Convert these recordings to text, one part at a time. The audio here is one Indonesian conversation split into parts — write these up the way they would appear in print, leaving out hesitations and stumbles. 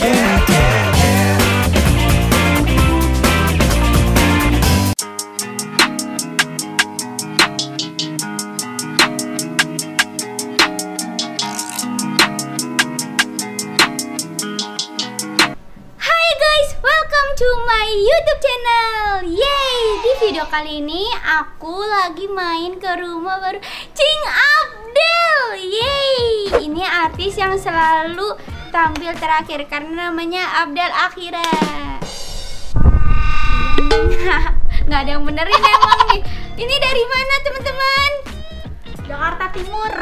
To my YouTube channel. Yeay, di video kali ini aku lagi main ke rumah baru Cing Abdel. Yeay, ini artis yang selalu tampil terakhir karena namanya Abdel Akhira. Nggak ada yang benerin emang nih. Ini dari mana teman-teman? Jakarta Timur.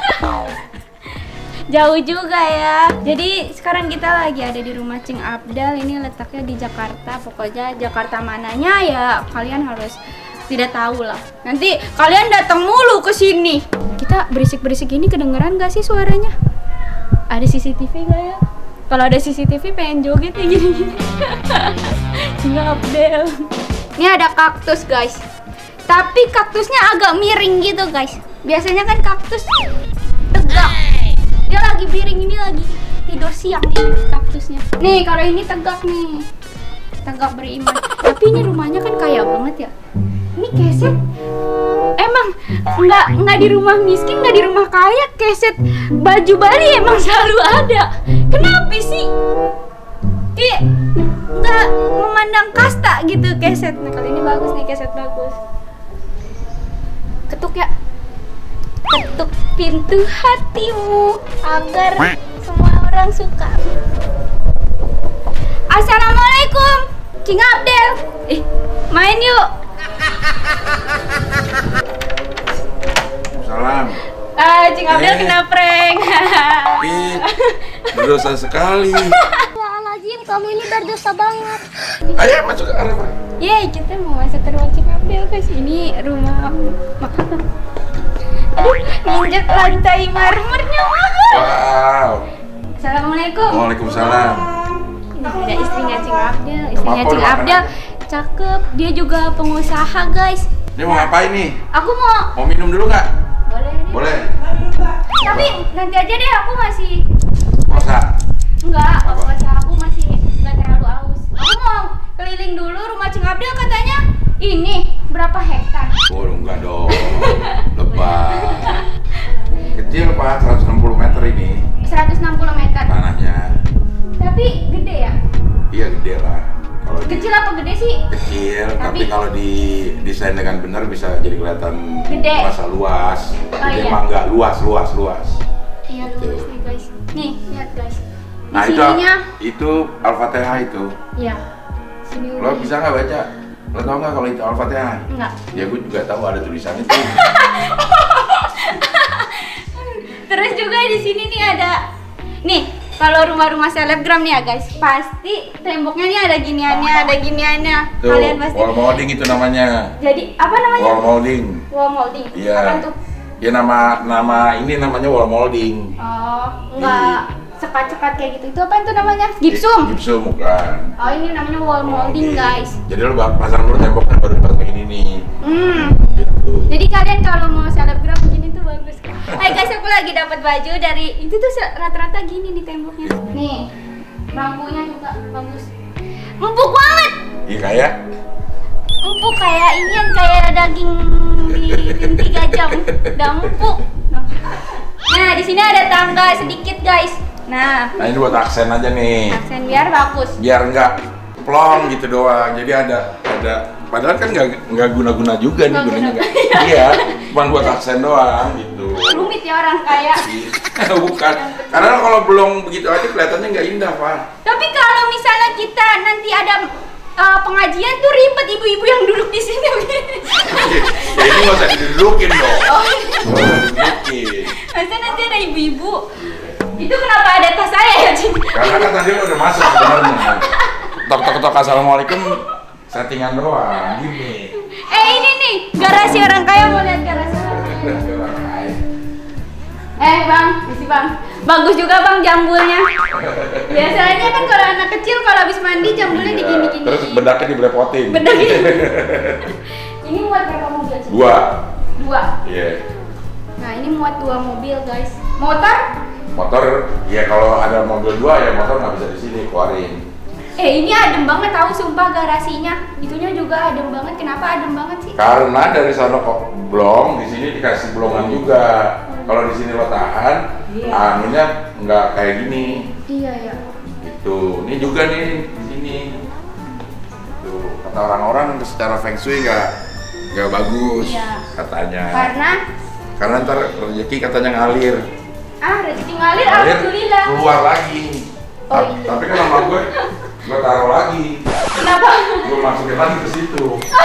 Jauh juga ya. Jadi sekarang kita lagi ada di rumah Cing Abdel. Ini letaknya di Jakarta. Pokoknya Jakarta mananya ya kalian harus tidak tahu lah. Nanti kalian datang mulu ke sini. Kita berisik-berisik ini kedengeran gak sih suaranya? Ada CCTV gak ya? Kalau ada CCTV pengen joget ya gini. Cing Abdel. Ini ada kaktus guys. Tapi kaktusnya agak miring gitu guys. Biasanya kan kaktus tegak. Dia lagi piring, ini lagi tidur siang nih kaktusnya. Nih kalau ini tegak nih, tegak beriman. Tapi ini rumahnya kan kaya banget ya. Ini keset emang nggak di rumah miskin, nggak di rumah kaya. Keset baju Bali emang selalu ada. Kenapa sih? Kayak nggak memandang kasta gitu keset. Nah kali ini bagus nih, keset bagus. Ketuk ya. Ketuk pintu hatimu agar semua orang suka. Assalamualaikum, Cing Abdel. Main yuk. Salam. Cing Abdel kena prank. Berdosa sekali. Astagfirullahaladzim, kamu ini berdosa banget. Ayo masuk ke arah. Yeay, kita mau masuk ke rumah Cing Abdel guys. Ini rumah makanan. Aduh, nginjek lantai marmernya mahal. Wow. Assalamualaikum. Waalaikumsalam. Ini ada istrinya Cing Abdel. Istrinya Cing Abdel cakep. Dia juga pengusaha guys. Dia mau ngapain nih? Aku mau minum dulu nggak? Boleh. Boleh. Tapi nanti aja deh, aku masih Masa? enggak. Kalau puasa aku masih nggak terlalu aus. Aku mau keliling dulu rumah Cing Abdel katanya. Ini berapa hektar? Oh enggak dong. Lebah. Kecil Pak, 160 meter ini 160 meter. tanahnya. Tapi gede ya? Iya gede lah. Kalau Kecil apa gede sih? kecil, tapi kalau didesain dengan benar bisa jadi kelihatan Gede. masa luas. Oh, Gede iya. mah enggak, luas. Iya lurus nih guys. Nih lihat guys. Di Nah sininya, itu Al-Fatihah itu. ya. Sini Lo bisa nggak baca? Lo tau nggak kalau itu Al-Fatihah? Enggak. Ya gue juga tahu ada tulisan itu. Terus juga di sini nih ada. Nih, kalau rumah-rumah selebgram nih ya guys, pasti temboknya nih ada giniannya. Tuh, Kalian pasti. wall molding itu namanya. Jadi apa namanya? Wall molding. Wall molding. Iya. Apaan tuh? Ya nama ini namanya wall molding. Oh, enggak sekat-sekat kayak gitu. Itu apa itu namanya? Gipsum. Gipsum bukan. Oh, ini namanya wall molding guys. Jadi lo pasang dulu temboknya baru pasang ini. Gitu. Jadi kalian kalau mau selebgram begini tuh bagus. Hai guys, aku lagi dapat baju dari itu tuh rata-rata gini nih temboknya. Nih, bambunya juga bagus. Empuk banget. Iya kayak. Empuk kayak ini yang kayak daging di 3 jam. Udah empuk. Nah, di sini ada tangga sedikit guys. Nah Nah ini buat aksen aja nih. aksen biar bagus. Biar nggak plong gitu doang. Jadi ada padahal kan nggak guna-guna juga nih Nggak gunanya guna. nggak. Iya, cuma buat aksen doang gitu. Rumit ya orang kaya. Bukan, karena kalau belum begitu aja kelihatannya nggak indah Pak. Tapi kalau misalnya kita nanti ada pengajian tuh ribet ibu-ibu yang duduk di sini. Ya ini nggak usah didudukin dong. Oh, Didudukin. masa nanti ada ibu-ibu? Itu kenapa ada tas saya ya, Cing? Karena kan tadi lo udah masuk sebenarnya. Tok assalamualaikum, settingan doang, gini. Ini nih, garasi orang kaya, mau lihat garasi orang kaya. Bang, isi bang. Bagus juga bang jambulnya. Biasanya kan kalau anak kecil kalau habis mandi jambulnya Iya, digini-gini. terus bedaknya dibelepotin. Bedak gini. Ini muat berapa mobil sih? 2. Dua. Iya. Nah ini muat 2 mobil guys. Motor Motor, ya kalau ada mobil 2 ya motor nggak bisa di sini keluarin. Ini adem banget tahu sumpah garasinya. Itunya juga adem banget. Kenapa adem banget sih? Karena dari sana kok blong, di sini dikasih blongan juga. Kalau di sini lo tahan, anginnya nggak kayak gini. Iya ya. Itu, ini juga nih di sini. Tuh, kata orang-orang secara feng shui nggak bagus, katanya. Karena ntar rezeki katanya ngalir. Rezeki ngalir, alhamdulillah. Keluar lagi. Tapi kan sama gue taruh lagi. Kenapa? Gue masukin lagi ke situ.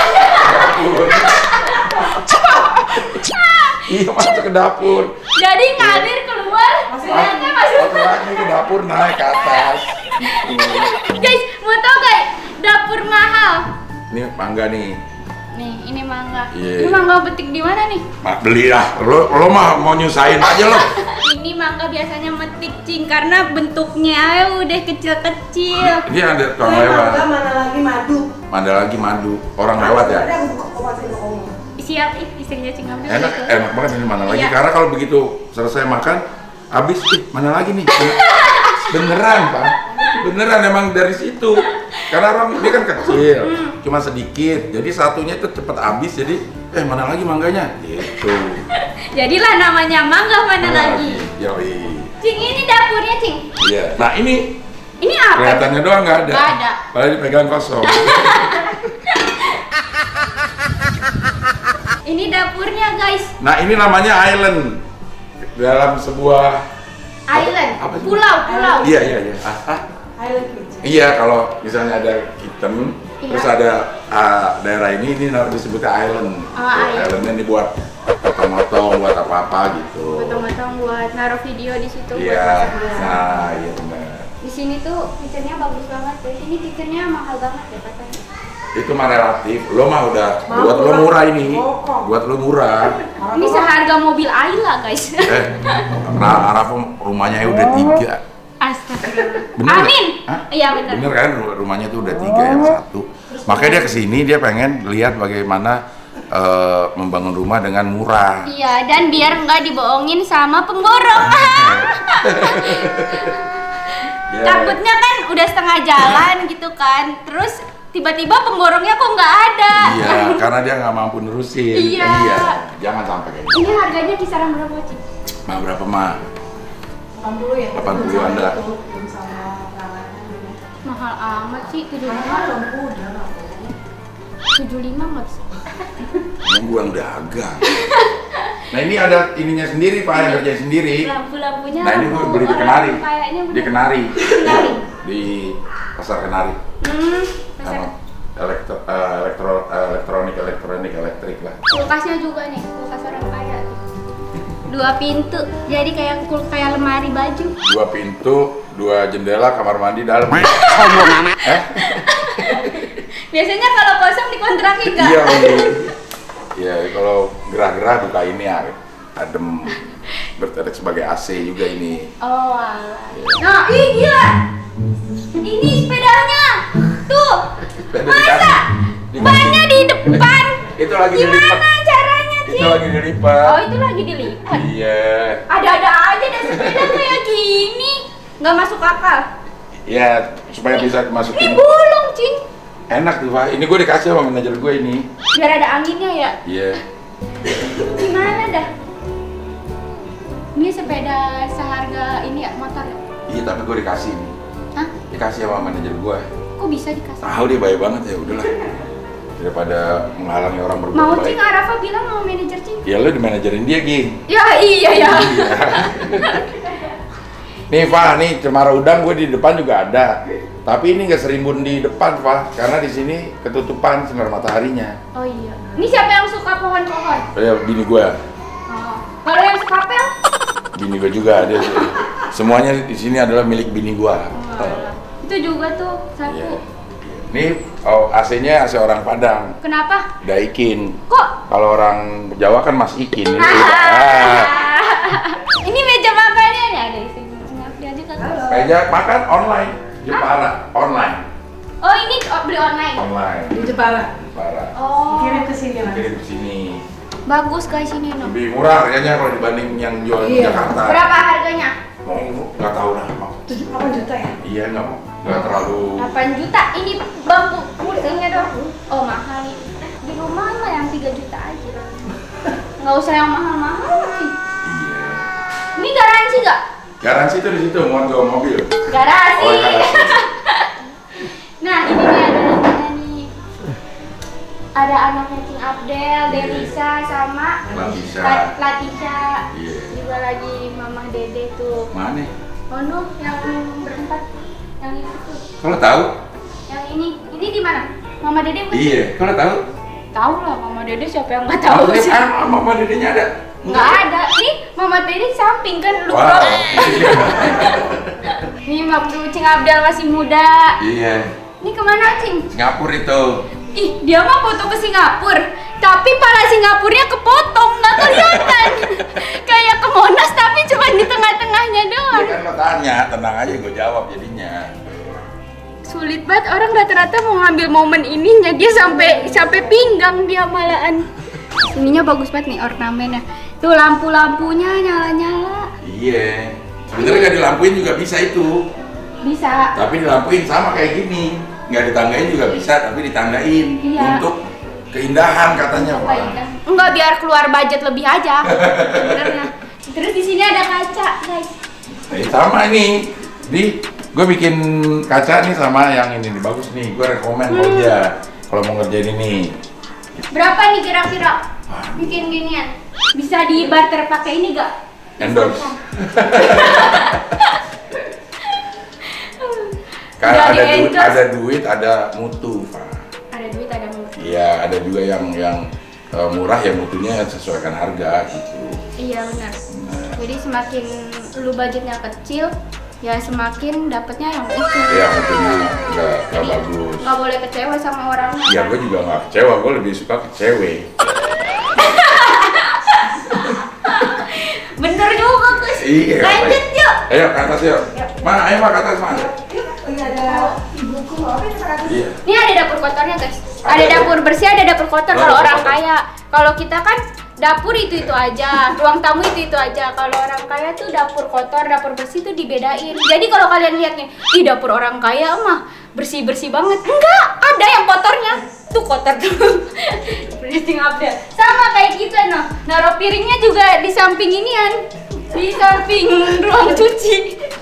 Iya, masuk ke dapur. Jadi ngalir keluar, ternyata masuk lagi ke dapur, naik ke atas. Guys, mau tau gak dapur mahal? Ini mangga nih. Nih, ini mangga. Iya. Ini mangga petik di mana nih? Beli lah. Lo mah mau nyusahin aja lo. Ini mangga biasanya metik cing karena bentuknya udah kecil-kecil. Ini ada orang lewat. Mana lagi madu. Orang lewat ya. Siap, istrinya cing Abdul. Enak banget ini mana lagi. Iya. Karena kalau begitu selesai makan, habis mana lagi nih. Beneran Pak. Beneran emang dari situ. Karena orang ini kan kecil, cuma sedikit. Jadi satunya itu cepet habis. Jadi mana lagi mangganya? Gitu. Jadilah namanya mangga mana lagi. Yoi. Cing, ini dapurnya cing. Iya. Nah ini apa? kelihatannya doang nggak ada. Nggak ada. Padahal dipegang kosong. Ini dapurnya guys. Nah ini namanya island dalam sebuah Island. Apa sih? Pulau. Iya. Island kitchen. Iya, kalau misalnya ada kitchen, terus ada daerah ini disebutnya island. Islandnya ini buat potong-potong, buat apa-apa gitu. Potong-potong buat naruh video di situ. Iya. Buat Nah, iya benar. di sini tuh kitchennya bagus banget guys. Ini kitchennya mahal banget ya katanya. Itu mah relatif. Lo mah udah buat lo murah ini. Buat lo murah. Ini seharga mobil Ayla guys. Arafah rumahnya udah 3. Astagfirullah. Bener Amin. Hah? Iya bener. Bener kan rumahnya tuh udah 3 yang 1. Makanya dia kesini dia pengen lihat bagaimana membangun rumah dengan murah. Iya, dan biar nggak dibohongin sama pemborong. Takutnya kan udah setengah jalan gitu kan, terus tiba-tiba pemborongnya kok nggak ada. Iya, karena dia nggak mampu nerusin. Iya. Jangan sampai kayak Ini harganya kisaran berapa sih? Mah berapa mah? 80 ya. 80 Anda. Mahal amat sih, 75 nggak bisa. Yang gua yang dagang. Nah ini ada ininya sendiri Pak, yang kerjain sendiri. Lampu-lampunya. Nah ini gua beli di Kenari. Kayaknya Di Kenari. Kenari. Di Pasar Kenari. Pasar. Elektronik elektrik lah. Kulkasnya juga nih, kulkas orang kaya tuh. 2 pintu, jadi kayak lemari baju. 2 pintu, 2 jendela, kamar mandi dalam. Sombong amat. Biasanya kalau kosong dikontrakin nggak? Iya, iya. Kalau gerah-gerah buka ini ya, adem. Bertindak sebagai AC juga ini. Oh alah. Nah, ih gila. Ini sepedanya. Tuh. Masa? Bannya di depan. Itu lagi dilipat. Gimana caranya, Ci? Itu lagi dilipat. Oh, itu lagi dilipat. Iya. Ada-ada aja deh sepeda kayak gini. Nggak masuk akal. Ya, supaya bisa Ini masukin. gulung, Cing. Enak tuh Pak. Ini gue dikasih sama manajer gue ini. Biar ada anginnya ya. Iya. Gimana dah? Ini sepeda seharga ini ya, motor ya? Iya, tapi gue dikasih nih. Hah? Dikasih sama manajer gue. Kok bisa dikasih? Tahu dia baik banget ya, udahlah. Daripada menghalangi orang berbuat Mau baik. Cing, Arafa bilang mau manajer Cing. Ya lu di manajerin dia, Ging. Ya iya ya. Nih Pak, nih cemara udang gue di depan juga ada. Tapi ini nggak serimbun di depan Pak, karena di sini ketutupan sinar mataharinya. Oh iya. Ini siapa yang suka pohon-pohon? Ya bini gue, Oh. Kalau yang suka pel? bini gue juga ada. Semuanya di sini adalah milik bini gue. Itu juga tuh satu. Iya. Ini AC-nya AC orang Padang, Kenapa? Daikin. Kok? Kalau orang Jawa kan Mas Ikin. Ini Ini meja makannya nih ada di sini. Dia aja kan. meja makan online, Jepara online. Oh ini beli online. Online. Di Jepara. Jepara. Oh. Kirim ke sini lah. Kirim ke sini. Bagus guys ini no. Lebih murah harganya kalau dibanding yang jual di Iya. Jakarta. Berapa harganya? Mau nggak tahu dah mau. 8 juta ya? Iya nggak terlalu. 8 juta ini bambu mulutnya dong. Oh mahal nih. Di rumah mah yang 3 juta aja. Nggak usah yang mahal-mahal sih. Iya. Ini garansi nggak? Garansi itu di situ muat bawa mobil. Garansi. Oh, garansi. Nah ini nih ada anaknya nih. Ada anaknya Cing Abdel, Delisa sama Latisha. Iya. Juga lagi Mamah Dede tuh. Mana? Oh no, yang berempat, yang itu tuh. Kalau tahu? Yang ini di mana? Mama Dede bukan? Iya. Kalau tahu? Tahu lah, Mama Dede siapa yang nggak tahu sih? Mama Dedenya ada? Nggak ada. Nih, Mama Dede samping kan lu. Wow. Nih waktu Cing Abdel masih muda. Iya. Ini kemana Cing? Singapura itu. Ih, dia mah foto ke Singapura, tapi pala Singapurnya kepotong, nggak kelihatan. Kayak ke Monas tapi cuma di tengah-tengahnya doang. Iya kan lo tanya, tenang aja gue jawab jadinya. Sulit banget orang rata-rata mau ngambil momen ininya, dia sampai pinggang dia malahan. Ininya bagus banget nih ornamennya. Tuh lampu-lampunya nyala-nyala. Iya. Sebenarnya nggak dilampuin juga bisa itu. Bisa. Tapi dilampuin sama kayak gini. Nggak ditanggain juga bisa, tapi ditanggain. Iya. Untuk keindahan katanya, Pak. Enggak, biar keluar budget lebih aja. Sebenarnya. Terus di sini ada kaca, guys. Sama ini. Gue bikin kaca nih sama yang ini nih, bagus nih. Gue rekomen aja kalau mau ngerjain ini. Berapa nih kira-kira bikin ginian? Bisa di barter pakai ini gak? Endorse. Udah ada duit, ada mutu, Pak. Ada duit, ada mutu. Iya, ada juga yang murah ya mutunya sesuaikan harga gitu. Iya benar. Jadi semakin lu budgetnya kecil, ya semakin dapatnya yang itu. Iya, mutunya nggak bagus. Nggak boleh kecewa sama orangnya. Ya, gue juga nggak kecewa, gue lebih suka ke cewek. Bener juga, Gus. Iya. Lanjut yuk. Ayo ke atas yuk. Ayo Pak, ke atas Pak. Ini ada ibuku, apa ini 100? Iya. Ini ada dapur kotornya, guys. Ada dapur bersih, ada dapur kotor. Kalau orang kaya, kalau kita kan dapur itu aja, ruang tamu itu aja. Kalau orang kaya tuh dapur kotor, dapur bersih tuh dibedain. Jadi kalau kalian lihatnya, ih dapur orang kaya mah bersih-bersih banget. Enggak, ada yang kotornya. Tuh kotor tuh. Cing Abdel. Sama kayak kita noh. Naruh piringnya juga di samping inian. Di samping ruang cuci.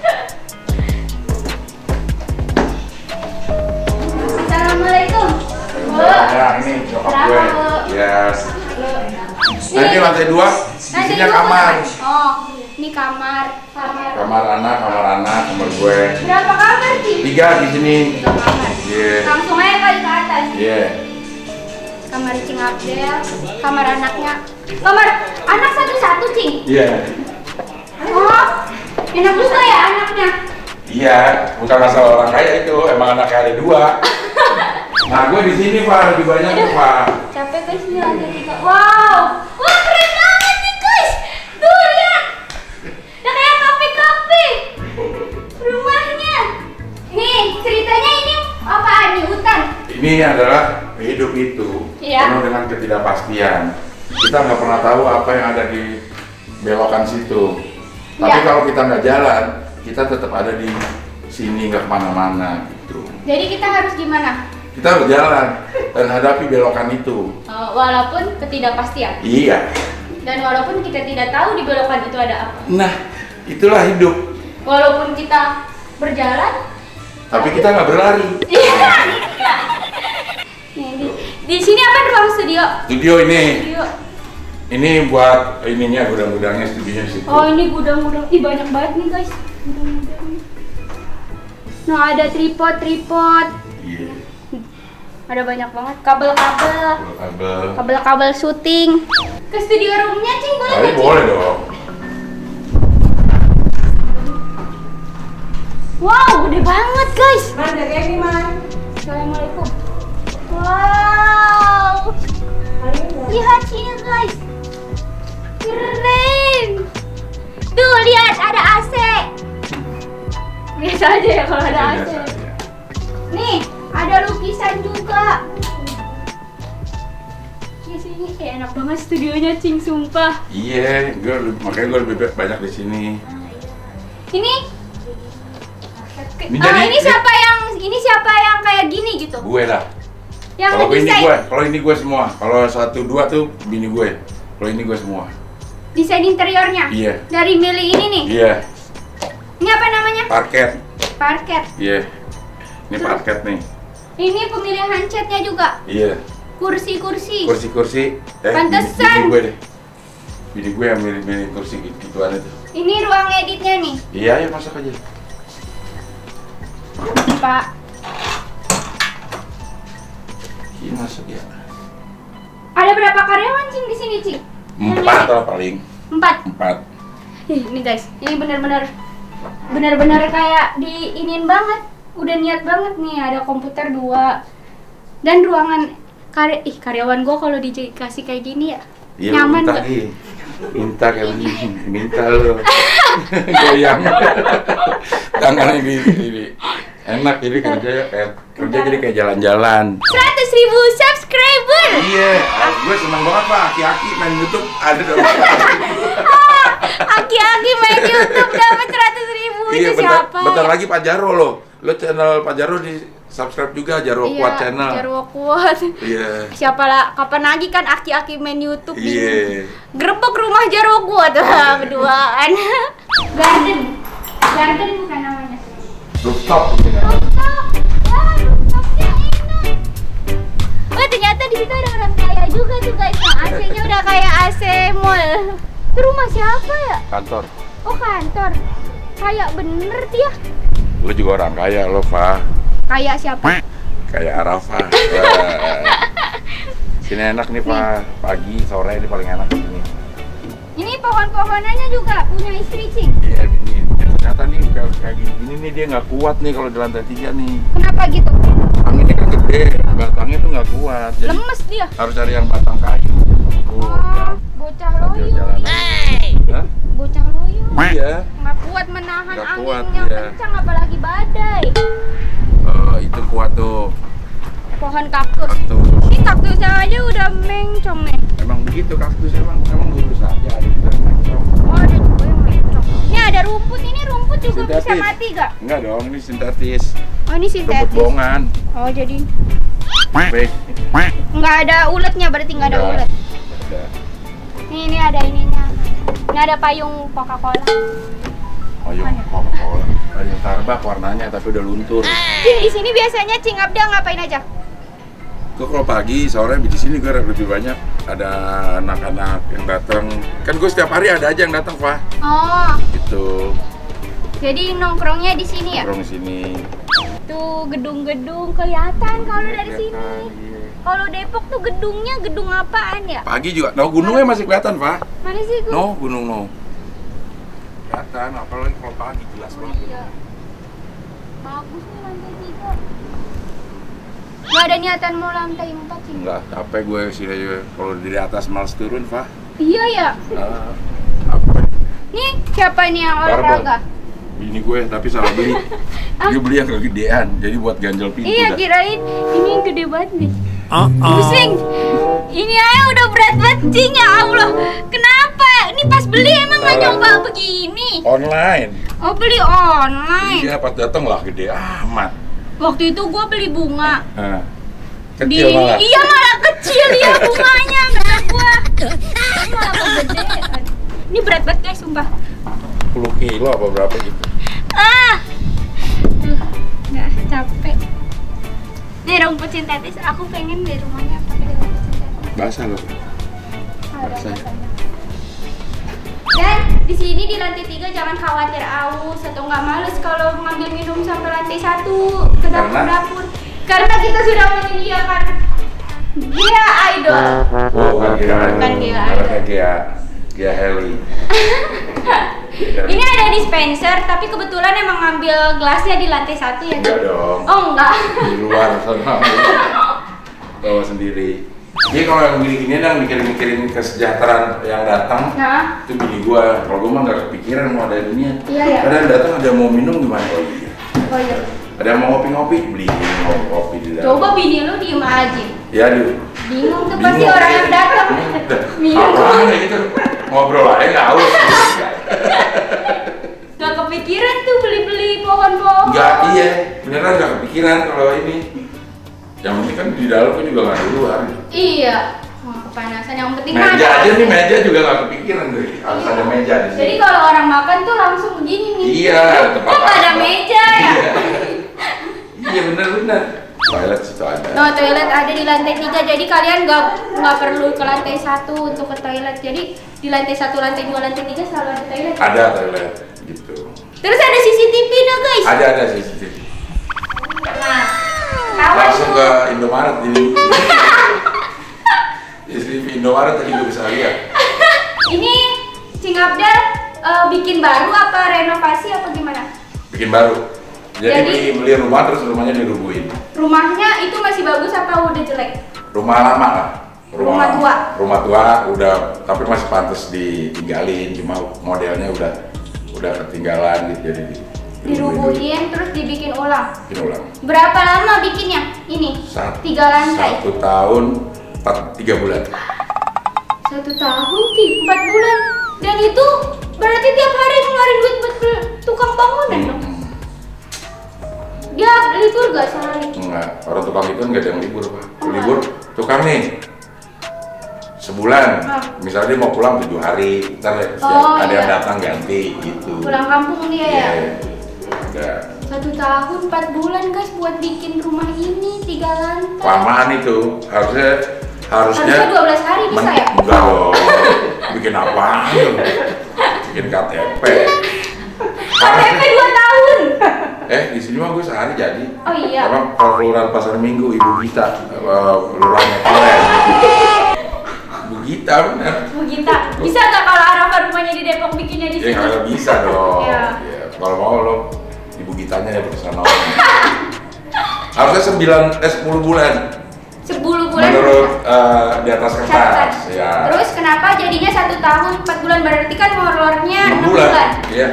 Assalamualaikum. Bu. Ya, ini nyokap gue. Berapa, Bu? Yes. Nanti lantai 2, isinya kamar. Oh, ini kamar. Kamar anak, kamar gue. Berapa kamar sih? 3 di sini. 3 kamar. Iya. Langsung aja kali ke atas. Iya. Kamar Cing Abdel, kamar anaknya. Kamar anak satu-satu, Cing. Iya. Oh, enak juga ya anaknya. Iya, bukan masalah orang kaya itu, emang anaknya ada 2. Nah, gue di sini Pak, lebih banyak tuh Pak. Capek guys, ini lantai 3. Wow, wah keren banget nih guys. Tuh lihat, udah kayak kafe-kafe rumahnya. Nih ceritanya ini apaan nih, hutan? Ini adalah hidup itu Iya. penuh dengan ketidakpastian. Kita nggak pernah tahu apa yang ada di belokan situ. Tapi Iya. kalau kita nggak jalan, kita tetap ada di sini, nggak kemana-mana gitu. Jadi kita harus gimana? Kita harus jalan dan hadapi belokan itu. Walaupun ketidakpastian. Iya. Dan walaupun kita tidak tahu di belokan itu ada apa. Nah, itulah hidup. Walaupun kita berjalan. Tapi kita nggak berlari. Iya. Nih, di sini apa ruang studio? Studio ini. Studio. Ini buat ininya gudang-gudangnya, studionya di situ. Oh ini gudang-gudang, ih banyak banget nih guys gudang-gudang. Nah ada tripod. Iya. Ada banyak banget kabel-kabel. Kabel-kabel syuting. Ke studio roomnya Cing boleh Tapi nggak, Cing? boleh dong. Wow gede banget guys. Man, jaga ini man. Assalamualaikum. Wow. Lihat sini guys. Keren. Tuh lihat ada AC. Biasa aja ya kalau ada AC. Biasa aja. Nih, ada lukisan juga. Di sini enak banget studionya Cing, sumpah. Iya, makanya gue lebih banyak di sini. Ini Jadi- ini siapa yang kayak gini gitu? Gue lah. Yang Kalau ini desain gue, kalau ini gue semua. Kalau 1, 2 tuh bini gue. Kalau ini gue semua. desain interiornya? Iya. Dari Mili ini nih. Iya. Ini apa namanya? Parket. Parket. Iya. Ini parket nih. Ini pemilihan catnya juga. Iya. Kursi-kursi. Kursi-kursi. Pantesan. Bini gue deh. Bini gue yang milih kursi gituan itu. Ini ruang editnya nih, Iya, ya masak aja. Pak. Ini masak ya. Ada berapa karyawan Cing di sini, Cing? 4 lah paling. 4. 4. Ini guys, ini benar-benar kayak diinin banget. Udah niat banget nih, ada komputer 2 dan ruangan karyawan gua kalau dikasih kayak gini ya. Iya, nyaman minta gak? nih. Minta kayak begini. Minta lo. Goyang. Tangannya ini. Enak jadi kerja jadi kayak jalan-jalan. 100.000 subscriber. Iya, gue seneng banget Pak. Aki-aki main YouTube ada dong. Aki-aki main YouTube dapat 100.000. Iya, Itu siapa? bentar lagi Pak Jarwo loh. Lo channel Pak Jarwo di subscribe juga, Jarwo Kuat channel. Jarwo Kuat. Iya. Siapa lah? Kapan lagi kan aki-aki main YouTube di Iya. gerbek rumah Jarwo Kuat berduaan. Garden bukan namanya. Rooftop. Rooftop. Ya, rooftopnya enak. Oh, ternyata di situ ada orang kaya juga tuh guys. Nah, AC-nya udah kayak AC mall. Itu rumah siapa ya? Kantor. Oh, kantor. Kayak bener dia. Lo juga orang kaya lo, Pak. Kayak siapa? Kayak Arafah. Sini enak nih Pak. Pagi, sore ini paling enak di sini. Ini pohon-pohonannya juga punya istri, Cing. Iya, ini. Ternyata nih kayak gini nih dia nggak kuat nih kalau di lantai 3 nih. Kenapa gitu? Anginnya kan gede, batangnya tuh nggak kuat. Jadi Lemes dia. harus cari yang batang kayu. Oh, bocah Sambil loyo. jalan. Hah? Bocah loyo. Iya. Nggak kuat menahan Nggak angin kuat, yang iya. kencang apalagi badai. Itu kuat tuh. Pohon kaktus. Kaktus. Ini kaktusnya aja udah mencong nih. Emang begitu kaktus emang lurus aja ada juga yang mencong. Oh, ada juga yang mencong. Ini ada rumput. Ini rumput juga bisa Sintetis. mati gak? Enggak dong, ini sintetis. Oh, ini Rumput sintetis. bohongan. Oh, jadi Baik. nggak ada uletnya, berarti nggak ada Nggak. ulet. Ada. Ini ada ininya. Ini ada payung Coca-Cola. Payung Coca-Cola. Payung Starbucks warnanya tapi udah luntur. Cing, di sini biasanya Cing Abda ngapain aja? Gue kalau pagi, sore di sini gue lebih banyak ada anak-anak yang datang. Kan gue setiap hari ada aja yang datang, Pak. Oh, Gitu. jadi nongkrongnya di sini ya? Nongkrong di sini. Tuh gedung-gedung kelihatan kalau dari sini. Iya. Kalau Depok tuh gedungnya gedung apaan ya? Pagi juga. No, gunungnya masih kelihatan, Pak. Mana sih gue? No, gunung no. Kelihatan, apalagi kalau pagi jelas banget. Iya. Bagus nih lantai 3. Gak ada niatan mau lantai 4 sih. Enggak, capek gue sih kalau di atas males turun, Pak. Iya ya. Apa? Nih siapa nih yang Barbel. olahraga? Ini gue tapi salah beli. Dia beli yang kegedean, jadi buat ganjel pintu. Iya dah. kirain ini yang gede banget nih. Pusing. Ini aja udah berat banget Cing, ya Allah. Kenapa? Ini pas beli emang nggak Salah. nyoba begini? Online. Oh, beli online. Iya, pas datang lah gede amat. Waktu itu gua beli bunga. Nah, kecil malah. Iya malah kecil ya bunganya, kata gua. Malah kegedean. Ini berat banget guys, sumpah. 10 kilo apa berapa gitu. Nggak capek. Nih rumput sintetis, aku pengen di rumahnya pakai rumput sintetis. Basah loh. Ada Basah. rasanya. Dan di sini di lantai 3 jangan khawatir aus atau nggak males kalau ngambil minum sampai lantai 1 ke dapur-dapur. Karena kita sudah menyediakan Gia Idol. Oh, bukan Gia. Bukan Gia. Bukan Gia Heli. Ini ada dispenser, tapi kebetulan emang ngambil gelasnya di lantai 1 ya. Enggak dong. Oh enggak. Di luar sana. Bawa sendiri. Dia kalau yang gini-gini dong mikirin kesejahteraan yang datang. Nah, Itu bini gua. Kalau gua mah nggak kepikiran mau ada ininya. Iya, ya. Kadang datang ada yang mau minum gimana? Oh iya. oh iya. Ada yang mau ngopi-ngopi, beli kopi di dalam. Coba bini lu diem aja. Ya, Duh. Bingung tuh pasti orang yang datang. Minum. Apa gitu? Ngobrol aja nggak haus. Gak kepikiran tuh beli-beli pohon-pohon. Enggak, iya, beneran nggak kepikiran kalau ini. Yang penting kan di dalam kan juga nggak di luar. Iya. Wah, kepanasan. Yang penting Meja ada aja nih, AC. meja juga nggak kepikiran deh. Harus ada meja di sini. Jadi kalau orang makan tuh langsung begini nih. Iya, tempat Kok nggak ada makan. meja ya? Iya, iya bener-bener. Toilet situ ada. No, toilet ada di lantai 3, jadi kalian nggak perlu ke lantai 1 untuk ke toilet. Jadi di lantai 1, lantai 2, lantai 3 selalu ada toilet. Ada toilet gitu. Terus ada CCTV nih guys. Ada CCTV. Nah, tahu Langsung tuh. ke Indomaret ini. CCTV Indomaret tadi gue bisa lihat. Ini Cing Abdal bikin baru apa renovasi apa gimana? Bikin baru. Jadi beli rumah terus rumahnya dirubuhin. Rumahnya itu masih bagus apa udah jelek? Rumah lama lah. Rumah tua. Rumah tua udah, tapi masih pantas ditinggalin, cuma modelnya udah ketinggalan gitu, jadi Dirubuhin terus dibikin ulang. bikin ulang. Berapa lama bikinnya? Ini? 3 lantai. 1 tahun 3 bulan. 1 tahun 4 bulan. Dan itu berarti tiap hari ngeluarin duit buat tukang bangunan dong. Dia libur gak sehari? Enggak, orang tukang itu nggak ada yang libur, Pak. Libur tukang nih sebulan, misalnya dia mau pulang 7 hari, ntar ada yang iya. datang ganti gitu. Pulang kampung dia ya? Enggak. 1 tahun 4 bulan guys buat bikin rumah ini 3 lantai. Lamaan itu, harusnya 12 hari bisa ya? Enggak dong. Bikin apa? Bikin KTP. KTP 2 tahun. Di sini mah gue sehari jadi. Oh iya. Apa kelurahan Pasar Minggu, Ibu Gita, kelurahannya keren. Ibu Gita bener. Bu Gita, bisa nggak kalau Arafah rumahnya di Depok bikinnya di Ya sini? nggak bisa dong. Iya. Ya, kalau mau lo Ibu Gitanya ya bersama. Harusnya 10 bulan. 10 bulan. Menurut di atas kertas. Catatan. Ya. Terus kenapa jadinya 1 tahun 4 bulan? Berarti kan molornya 6 bulan. Iya.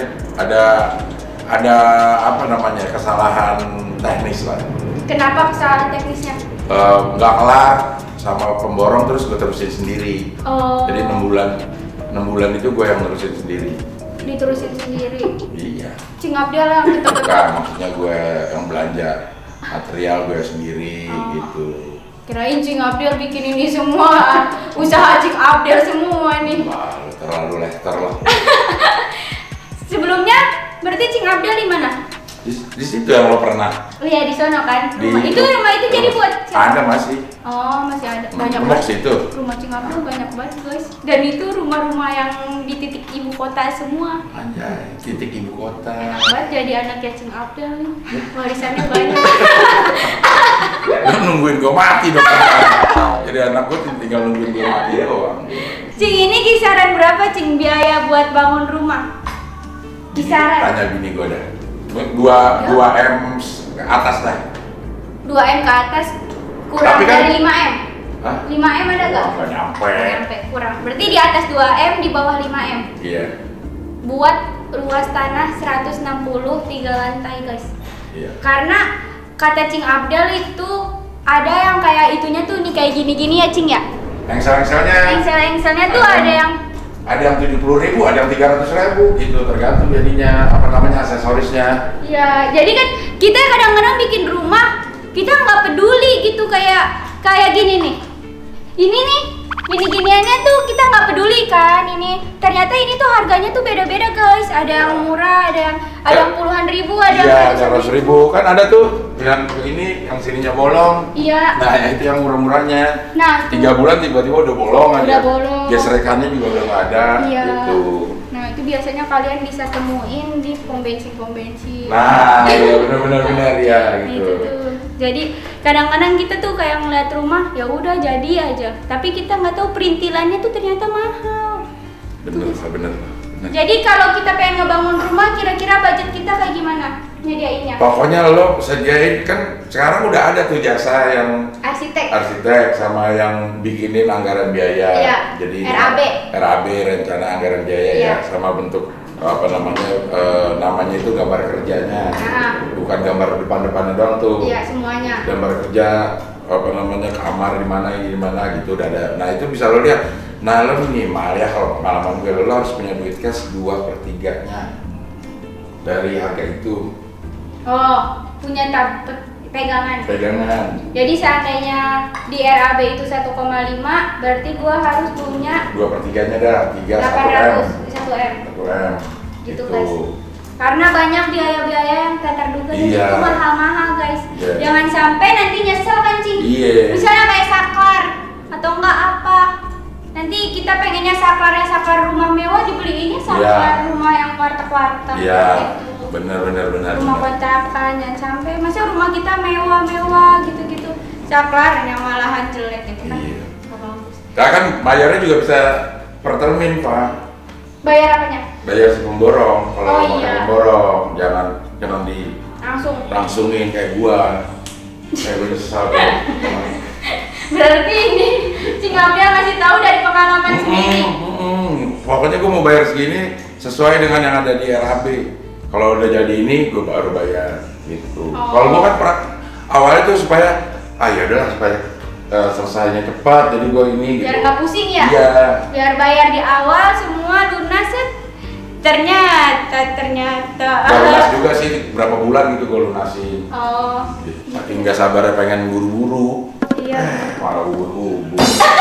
Ada apa namanya, kesalahan teknis lah. Kenapa kesalahan teknisnya? Nggak kelar sama pemborong, terus gue terusin sendiri. Oh. Jadi 6 bulan itu gue yang terusin sendiri. Diterusin sendiri. Iya. Cing Abdal yang kita Bukan, maksudnya gue yang belanja material gue sendiri Oh. gitu. Kirain Cing Abdal bikin ini semua. Usaha Cing Abdal semua nih. Wah, lu terlalu lester lah. Sebelumnya berarti Cing Abdal di mana? Di situ yang lo pernah. Oh iya di sono kan. Di Rumah itu jadi buat siapa? Ada masih. Oh masih ada banyak Rumah banget. situ. Rumah Cing Abdal banyak banget guys. Dan itu rumah-rumah yang di titik ibu kota semua. Anjay, titik ibu kota. Buat jadi anaknya Cing Abdal nih. Warisannya banyak. Lu nungguin gue mati dong. Jadi anak gue tinggal nungguin gue mati doang. Cing ini kisaran berapa Cing biaya buat bangun rumah? Kisaran Tanya bini gue dah. 2 M ke atas dah. 2 M ke atas kurang Tapi kan- dari 5 M. Hah? 5 M ada gak? Nggak nyampe. Nggak nyampe, kurang. Berarti di atas 2 M, di bawah 5 M. Iya. Buat luas tanah 160 3 lantai guys. Iya. Karena kata Cing Abdal itu ada yang kayak itunya tuh nih kayak gini-gini ya Cing ya. Engsel-engselnya Engsel-engselnya tuh ada yang 70.000, ada yang 300.000 gitu, tergantung jadinya apa namanya aksesorisnya. ya jadi kan kita kadang-kadang bikin rumah kita nggak peduli gitu kayak gini nih. Ini nih gini-giniannya tuh kita nggak peduli kan ini. Ternyata ini tuh harganya tuh beda-beda guys. Ada yang murah, ada yang puluhan ribu, ada yang Iya, ratusan 100.000 kan ada tuh yang ini yang sininya bolong. Iya. Nah, itu yang murah-murahnya. Nah, 3 bulan tiba-tiba udah bolong aja. Udah bolong. Gesrekannya juga udah nggak ada Iya. gitu. Nah, itu biasanya kalian bisa temuin di pom bensin. Nah, iya benar-benar ya gitu. Itu tuh. Jadi kadang-kadang kita tuh kayak ngeliat rumah ya udah jadi aja, tapi kita nggak tahu perintilannya tuh ternyata mahal. Bener. Jadi kalau kita pengen ngebangun rumah, kira-kira budget kita kayak gimana nyediainnya? Pokoknya lo sediain, kan sekarang udah ada tuh jasa yang Arsitek. sama yang bikinin anggaran biaya. Iya, Jadi RAB. rencana anggaran biaya Iya. ya, sama bentuk apa namanya itu gambar kerjanya. Nah. Bukan gambar depan-depannya doang tuh. Iya, semuanya. Gambar kerja kamar di mana gitu udah ada. Nah, itu bisa lo lihat. Nah, lo minimal ya kalau pengalaman gue, lo harus punya duit cash 2/3-nya dari harga itu. Oh, punya pegangan. Jadi seandainya di RAB itu 1,5, berarti gua harus punya 2/3-nya dah, 1 M. 1 M. Gitu guys. Karena banyak biaya-biaya yang tak terduga dan Iya. itu mahal-mahal guys. Iya. Jangan sampai nanti nyesel kan Cing. Iya. Misalnya kayak saklar atau enggak apa. Nanti kita pengennya saklar rumah mewah, dibeliinnya saklar rumah yang warteg-warteg. Iya. Gitu. Benar. Rumah kontrakan, jangan sampai masa rumah kita mewah-mewah gitu-gitu. Saklar yang malahan jelek gitu kan. Iya. Nggak bagus. Nah kan bayarnya juga bisa per termin, Pak. Bayar apanya? Bayar si pemborong. Kalau Oh, mau iya. pemborong, jangan langsungin kayak gua. Kayak gua sesal. Berarti ini Cing Abdel ngasih tahu dari pengalaman sendiri. Pokoknya gua mau bayar segini sesuai dengan yang ada di RAB. Kalau udah jadi ini, gua baru bayar gitu. Oh. Kalau gua kan awalnya tuh supaya ya udahlah supaya selesainya cepat, jadi gua ini Biar gitu. nggak pusing ya? Iya. Biar bayar di awal semua lunas set. Ternyata. Gak lunas juga sih, berapa bulan gitu gua lunasin. Oh. Saking nggak sabarnya pengen buru-buru. Iya. Malah buru-buru.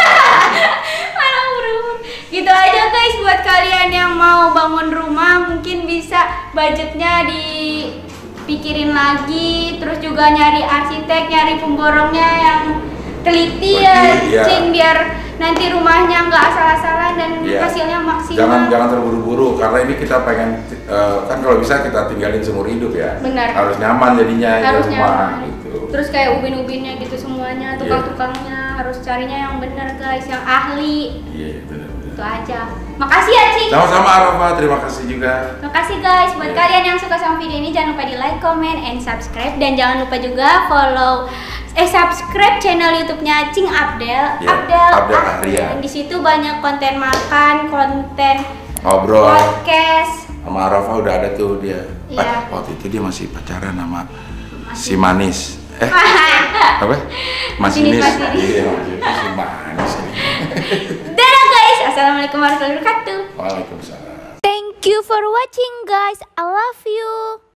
Malah urut. Gitu aja guys buat kalian yang mau bangun rumah, mungkin bisa budgetnya dipikirin lagi, terus juga nyari arsitek, nyari pemborongnya yang teliti ya, Iya. Cing, biar nanti rumahnya nggak asal-asalan dan Iya. hasilnya maksimal. Jangan terburu-buru karena ini kita pengen kan kalau bisa kita tinggalin seumur hidup ya. Benar. Harus nyaman jadinya Harus di rumah nyaman. gitu. Terus kayak ubin-ubinnya gitu semuanya, tukang-tukangnya harus carinya yang benar guys, yang ahli. Iya, benar. Itu aja. Makasih ya Cing. Sama-sama Arafa, terima kasih juga. Makasih guys, buat Iya. kalian yang suka sama video ini jangan lupa di like, comment, and subscribe, dan jangan lupa juga subscribe channel YouTube-nya Cing Abdel, Iya, Abdel Abdel Ahrian. Ahrian. Di situ banyak konten makan, konten Ngobrol podcast. sama Arafa udah ada tuh dia. Iya. Waktu itu dia masih pacaran sama si Manis. Apa? Masinis. Iya, si Manis ini. Dadah guys, assalamualaikum warahmatullahi wabarakatuh. Waalaikumsalam. Thank you for watching guys, I love you.